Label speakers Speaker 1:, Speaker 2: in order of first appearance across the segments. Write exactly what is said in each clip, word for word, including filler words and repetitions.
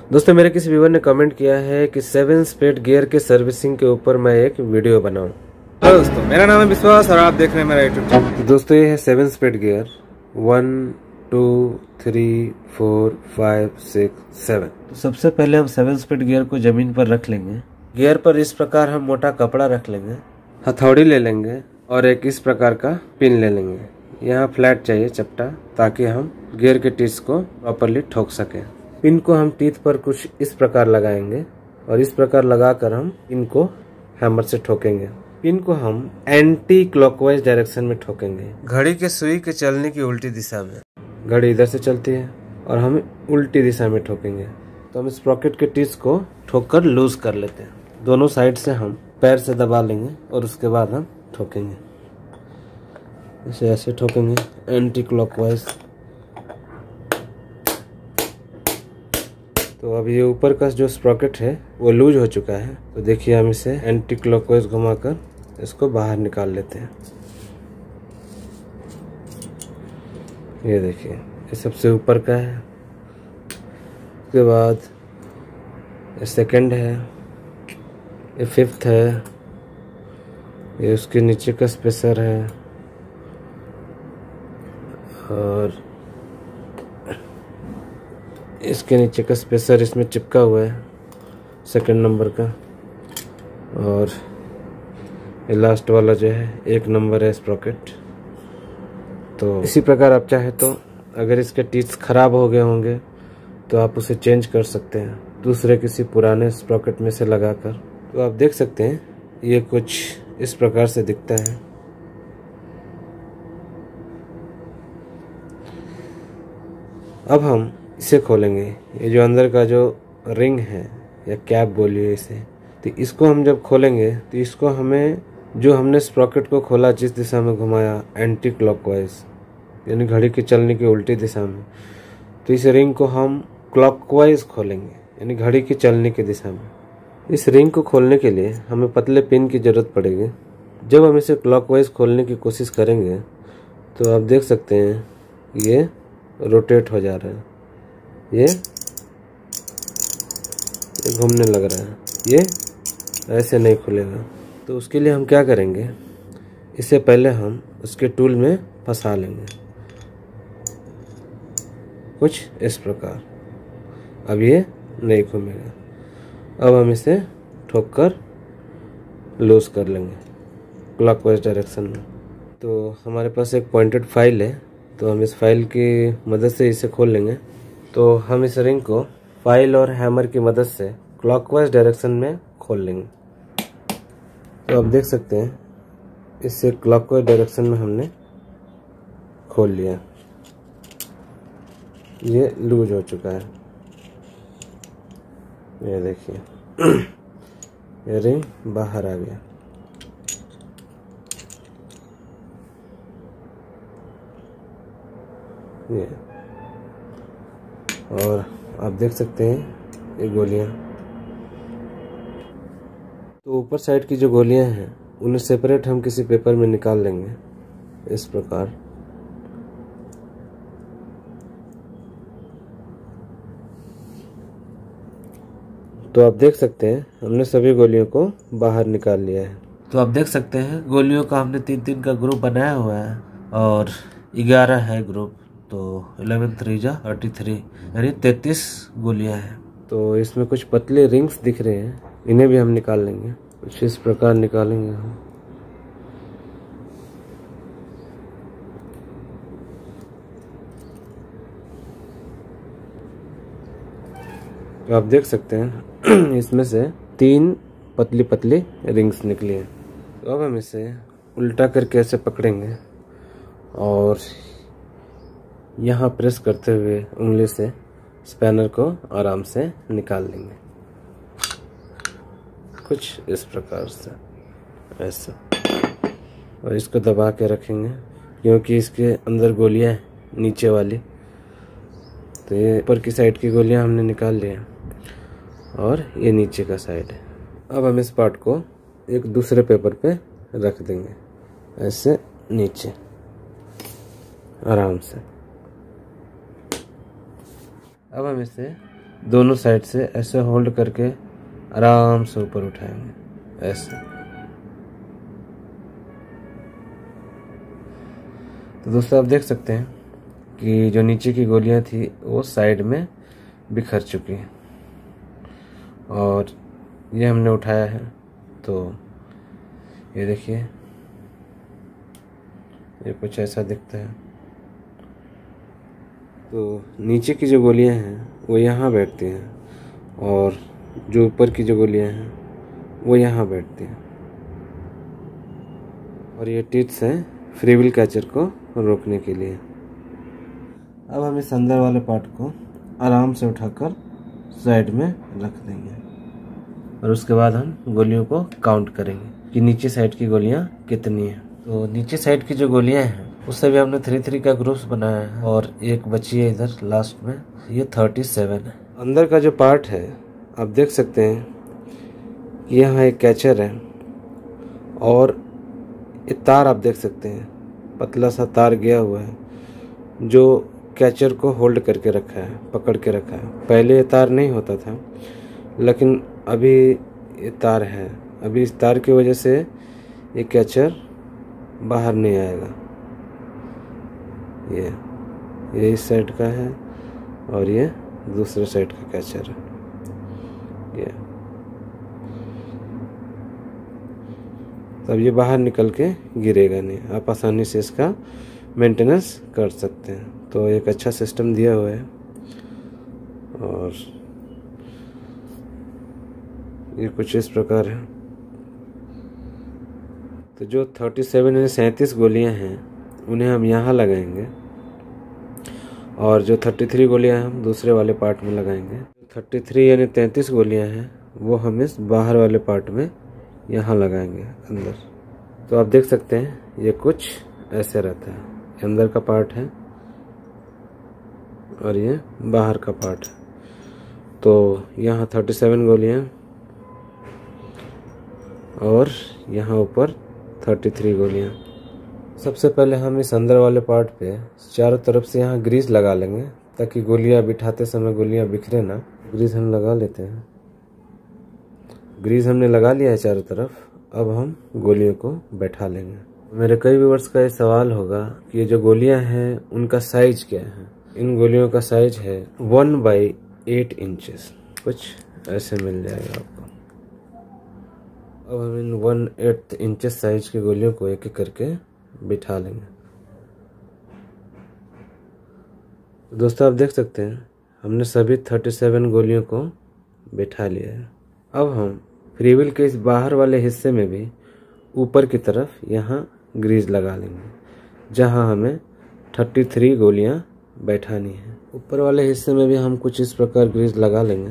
Speaker 1: दोस्तों मेरे किसी व्यूअर ने कमेंट किया है कि सेवन स्पीड गियर के सर्विसिंग के ऊपर मैं एक वीडियो बनाऊं।
Speaker 2: हेलो दोस्तों, मेरा नाम है विश्वास और आप देख रहे हैं मेरा यूट्यूब चैनल।
Speaker 1: दोस्तों ये है seven speed gear, one two three four five six seven. तो सबसे पहले हम सेवन स्पीड गियर को जमीन पर रख लेंगे। गियर पर इस प्रकार हम मोटा कपड़ा रख लेंगे, हथौड़ी ले लेंगे और एक इस प्रकार का पिन ले लेंगे। यहाँ फ्लैट चाहिए चपटा, ताकि हम गियर के टीथ को प्रॉपरली ठोक सकें। पिन को हम टीथ पर कुछ इस प्रकार लगाएंगे और इस प्रकार लगाकर हम पिन को हैमर से ठोकेंगे। पिन को हम एंटी क्लॉकवाइज डायरेक्शन में ठोकेंगे, घड़ी के सुई के चलने की उल्टी दिशा में। घड़ी इधर से चलती है और हम उल्टी दिशा में ठोकेंगे। तो हम स्प्रॉकेट के टीथ को ठोक कर लूज कर लेते हैं। दोनों साइड से हम पैर से दबा लेंगे और उसके बाद हम ठोकेंगे। इसे ऐसे ठोकेंगे एंटी क्लॉकवाइज। तो अब ये ऊपर का जो स्प्रॉकेट है वो लूज हो चुका है। तो देखिए हम इसे एंटी क्लॉकवाइज घुमाकर इसको बाहर निकाल लेते हैं। ये देखिए ये सबसे ऊपर का है। उसके बाद ये सेकंड है, ये फिफ्थ है, ये उसके नीचे का स्पेसर है और इसके नीचे का स्पेसर इसमें चिपका हुआ है सेकंड नंबर का। और ये लास्ट वाला जो है एक नंबर है स्प्रॉकेट। तो इसी प्रकार आप चाहे तो अगर इसके टीथ खराब हो गए होंगे तो आप उसे चेंज कर सकते हैं दूसरे किसी पुराने स्प्रॉकेट में से लगाकर। तो आप देख सकते हैं ये कुछ इस प्रकार से दिखता है। अब हम इसे खोलेंगे। ये जो अंदर का जो रिंग है या कैप बोलिए इसे, तो इसको हम जब खोलेंगे तो इसको हमें जो हमने स्प्रॉकेट को खोला जिस दिशा में घुमाया एंटी क्लॉकवाइज यानी घड़ी की चलने की उल्टी दिशा में, तो इस रिंग को हम क्लॉकवाइज खोलेंगे यानी घड़ी की चलने की दिशा में। इस रिंग को खोलने के लिए हमें पतले पिन की जरूरत पड़ेगी। जब हम इसे क्लॉकवाइज खोलने की कोशिश करेंगे तो आप देख सकते हैं ये रोटेट हो जा रहा है, ये ये घूमने लग रहा है, ये ऐसे नहीं खुलेगा। तो उसके लिए हम क्या करेंगे, इसे पहले हम उसके टूल में फंसा लेंगे कुछ इस प्रकार। अब ये नहीं घूमेगा। अब हम इसे ठोक कर लूज कर लेंगे क्लॉकवाइज डायरेक्शन में। तो हमारे पास एक पॉइंटेड फाइल है, तो हम इस फाइल की मदद से इसे खोल लेंगे। तो हम इस रिंग को फाइल और हैमर की मदद से क्लॉकवाइज डायरेक्शन में खोल लेंगे। तो आप देख सकते हैं इससे क्लॉकवाइज डायरेक्शन में हमने खोल लिया। ये लूज हो चुका है, ये देखिए ये रिंग बाहर आ गया। ये और आप देख सकते हैं ये गोलियां। तो ऊपर साइड की जो गोलियां हैं उन्हें सेपरेट हम किसी पेपर में निकाल लेंगे इस प्रकार। तो आप देख सकते हैं हमने सभी गोलियों को बाहर निकाल लिया है। तो आप देख सकते हैं गोलियों का हमने तीन तीन का ग्रुप बनाया हुआ है और ग्यारह है ग्रुप। तो इलेवन थ्री जा थर्टी थ्री यानी तैतीस गोलियां हैं। तो इसमें कुछ पतले रिंग्स दिख रहे हैं, इन्हें भी हम निकाल लेंगे। कुछ इस प्रकार निकालेंगे हम। तो आप देख सकते हैं इसमें से तीन पतली पतली रिंग्स निकली हैं। तो अब हम इसे उल्टा करके ऐसे पकड़ेंगे और यहाँ प्रेस करते हुए उंगली से स्पैनर को आराम से निकाल लेंगे कुछ इस प्रकार से ऐसे। और इसको दबा के रखेंगे क्योंकि इसके अंदर गोलियां हैं नीचे वाली। तो ये ऊपर की साइड की गोलियां हमने निकाल ली हैं और ये नीचे का साइड है। अब हम इस पार्ट को एक दूसरे पेपर पे रख देंगे ऐसे नीचे आराम से। अब हम इसे दोनों साइड से ऐसे होल्ड करके आराम से ऊपर उठाएंगे ऐसे। तो दोस्तों आप देख सकते हैं कि जो नीचे की गोलियां थी वो साइड में बिखर चुकी हैं और ये हमने उठाया है। तो ये देखिए, ये कुछ ऐसा दिखता है। तो नीचे की जो गोलियां हैं वो यहाँ बैठती हैं और जो ऊपर की जो गोलियां हैं वो यहाँ बैठती हैं। और ये टिप्स हैं फ्रीव्हील कैचर को रोकने के लिए। अब हम इस अंदर वाले पार्ट को आराम से उठाकर साइड में रख देंगे और उसके बाद हम गोलियों को काउंट करेंगे कि नीचे साइड की गोलियां कितनी हैं। तो नीचे साइड की जो गोलियां हैं उससे भी हमने थ्री थ्री का ग्रुप्स बनाया है और एक बची है इधर लास्ट में, ये थर्टी सेवन है। अंदर का जो पार्ट है आप देख सकते हैं कि यहाँ एक कैचर है और ये तार आप देख सकते हैं, पतला सा तार गया हुआ है जो कैचर को होल्ड करके रखा है, पकड़ के रखा है। पहले ये तार नहीं होता था लेकिन अभी ये तार है। अभी इस तार की वजह से ये कैचर बाहर नहीं आएगा। ये ये इस साइड का है और ये दूसरे साइड का कैचर है। ये तब ये बाहर निकल के गिरेगा नहीं, आप आसानी से इसका मेंटेनेंस कर सकते हैं। तो एक अच्छा सिस्टम दिया हुआ है और ये कुछ इस प्रकार है। तो जो थर्टी सेवन यानी सैंतीस गोलियां हैं उन्हें हम यहाँ लगाएंगे और जो थर्टी थ्री गोलियां हम दूसरे वाले पार्ट में लगाएंगे। थर्टी थ्री यानी तैंतीस गोलियां हैं वो हम इस बाहर वाले पार्ट में यहाँ लगाएंगे अंदर। तो आप देख सकते हैं ये कुछ ऐसे रहता है। ये अंदर का पार्ट है और ये बाहर का पार्ट है। तो यहाँ थर्टी सेवन गोलियां और यहाँ ऊपर थर्टी थ्री गोलियां। सबसे पहले हम इस अंदर वाले पार्ट पे चारों तरफ से यहाँ ग्रीस लगा लेंगे ताकि गोलियां बिठाते समय गोलियां बिखरे ना। ग्रीस हम लगा लेते हैं। ग्रीस हमने लगा लिया है चारों तरफ। अब हम गोलियों को बैठा लेंगे। मेरे कई व्यूअर्स का ये सवाल होगा कि ये जो गोलियां हैं उनका साइज क्या है। इन गोलियों का साइज है वन बाई एट इंचेस, कुछ ऐसे मिल जाएगा आपको। अब हम इन वन एट इंचेस साइज की गोलियों को एक एक करके बिठा लेंगे। तो दोस्तों आप देख सकते हैं हमने सभी थर्टी सेवन गोलियों को बिठा लिया है। अब हम फ्रीव्हील के इस बाहर वाले हिस्से में भी ऊपर की तरफ यहाँ ग्रीज लगा लेंगे जहाँ हमें थर्टी थ्री गोलियाँ बैठानी है। ऊपर वाले हिस्से में भी हम कुछ इस प्रकार ग्रीज लगा लेंगे।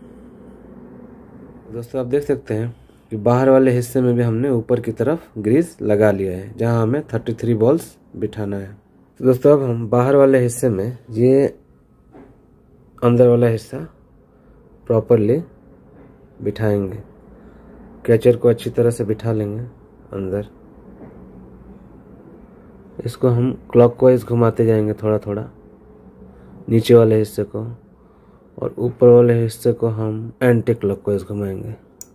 Speaker 1: दोस्तों आप देख सकते हैं कि बाहर वाले हिस्से में भी हमने ऊपर की तरफ ग्रीज लगा लिया है जहाँ हमें थर्टी थ्री बॉल्स बिठाना है। तो दोस्तों अब हम बाहर वाले हिस्से में ये अंदर वाला हिस्सा प्रॉपरली बिठाएंगे। कैचर को अच्छी तरह से बिठा लेंगे अंदर। इसको हम क्लॉकवाइज घुमाते जाएंगे थोड़ा थोड़ा, नीचे वाले हिस्से को, और ऊपर वाले हिस्से को हम एंटी क्लॉकवाइज घुमाएंगे।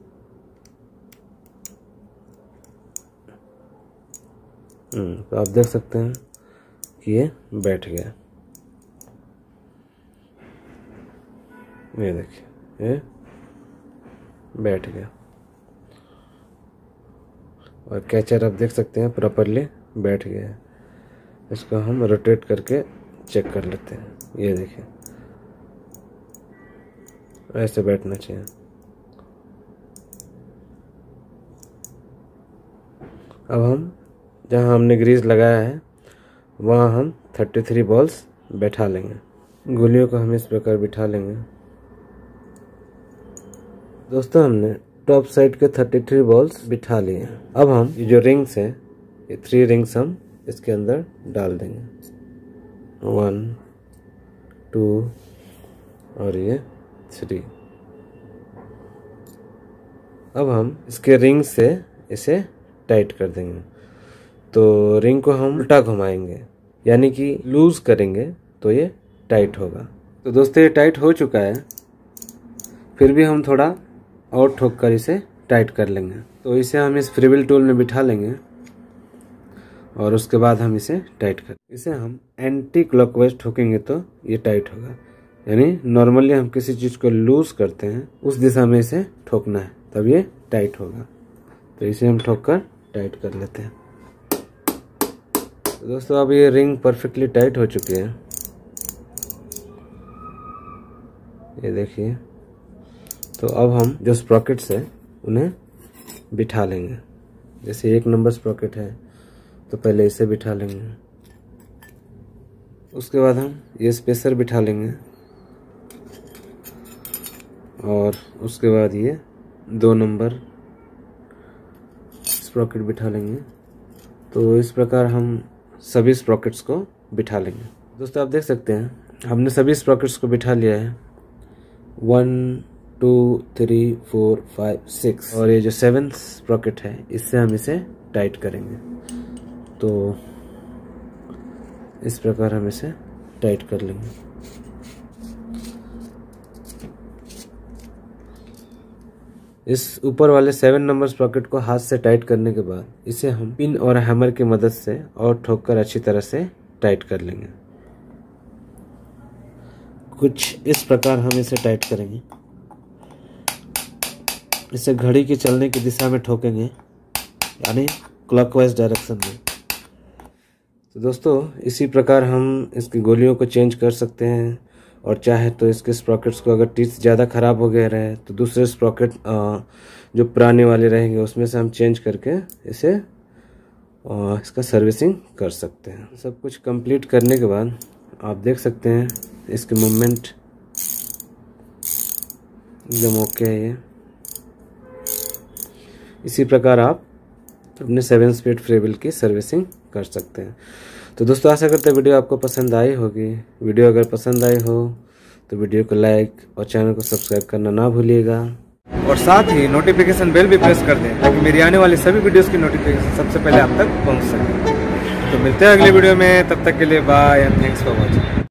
Speaker 1: हम्म तो आप देख सकते हैं कि ये बैठ गया। ये देखिए ये बैठ गया और कैचर आप देख सकते हैं प्रॉपरली बैठ गया है। इसको हम रोटेट करके चेक कर लेते हैं। ये देखिए ऐसे बैठना चाहिए। अब हम जहाँ हमने ग्रीस लगाया है वहाँ हम थर्टी थ्री बॉल्स बैठा लेंगे। गोलियों को हम इस प्रकार बिठा लेंगे। दोस्तों हमने टॉप साइड के थर्टी थ्री बॉल्स बिठा लिए हैं। अब हम ये जो रिंग्स हैं, ये थ्री रिंग्स हम इसके अंदर डाल देंगे। वन, टू और ये थ्री। अब हम इसके रिंग से इसे टाइट कर देंगे। तो रिंग को हम उल्टा घुमाएंगे, यानी कि लूज करेंगे तो ये टाइट होगा। तो दोस्तों ये टाइट हो चुका है फिर भी हम थोड़ा और ठोक कर इसे टाइट कर लेंगे। तो इसे हम इस फ्रीविल टूल में बिठा लेंगे और उसके बाद हम इसे टाइट कर इसे हम एंटी क्लॉकवाइज ठोकेंगे तो ये टाइट होगा। यानी नॉर्मली हम किसी चीज़ को लूज करते हैं उस दिशा में इसे ठोकना है तब ये टाइट होगा। तो इसे हम ठोक कर टाइट कर लेते हैं। तो दोस्तों अब ये रिंग परफेक्टली टाइट हो चुकी है, ये देखिए। तो अब हम जो स्प्रॉकेट्स है उन्हें बिठा लेंगे। जैसे एक नंबर स्प्रॉकेट है तो पहले इसे बिठा लेंगे, उसके बाद हम ये स्पेसर बिठा लेंगे और उसके बाद ये दो नंबर स्प्रॉकेट बिठा लेंगे। तो इस प्रकार हम सभी स्प्रॉकेट्स को बिठा लेंगे। दोस्तों आप देख सकते हैं हमने सभी स्प्रॉकेट्स को बिठा लिया है। One two three four five six और ये जो सेवेंथ स्प्रॉकेट है इससे हम इसे टाइट करेंगे। तो इस प्रकार हम इसे टाइट कर लेंगे। इस ऊपर वाले सेवन नंबर स्प्रॉकेट को हाथ से टाइट करने के बाद इसे हम पिन और हैमर की मदद से और ठोककर अच्छी तरह से टाइट कर लेंगे। कुछ इस प्रकार हम इसे टाइट करेंगे। इसे घड़ी की चलने की दिशा में ठोकेंगे, यानी क्लॉकवाइज डायरेक्शन में। तो दोस्तों इसी प्रकार हम इसकी गोलियों को चेंज कर सकते हैं और चाहे तो इसके स्प्रॉकेट्स को अगर टीथ ज़्यादा ख़राब हो गए रहे तो दूसरे स्प्रॉकेट जो पुराने वाले रहेंगे उसमें से हम चेंज करके इसे आ, इसका सर्विसिंग कर सकते हैं। सब कुछ कंप्लीट करने के बाद आप देख सकते हैं इसके मूवमेंट एकदम ओके है। ये इसी प्रकार आप अपने सेवन स्पीड फ्रीविल की सर्विसिंग कर सकते हैं। तो दोस्तों आशा करते हैं वीडियो आपको पसंद आई होगी। वीडियो अगर पसंद आई हो तो वीडियो को लाइक और चैनल को सब्सक्राइब करना ना भूलिएगा
Speaker 2: और साथ ही नोटिफिकेशन बेल भी प्रेस कर दें ताकि मेरी आने वाली सभी वीडियोस की नोटिफिकेशन सबसे पहले आप तक पहुंच सके। तो मिलते हैं अगले वीडियो में, तब तक के लिए bye and thanks for watching.